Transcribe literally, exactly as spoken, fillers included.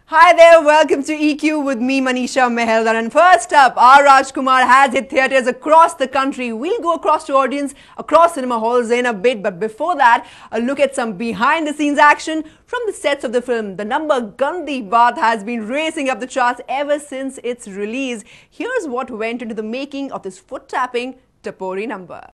Hi there, welcome to E Q with me, Manisha Meheldar. And first up, R. Rajkumar has hit theatres across the country. We'll go across to audience, across cinema halls in a bit. But before that, a look at some behind-the-scenes action from the sets of the film. The number Gandhi Baat has been racing up the charts ever since its release. Here's what went into the making of this foot-tapping Tapori number.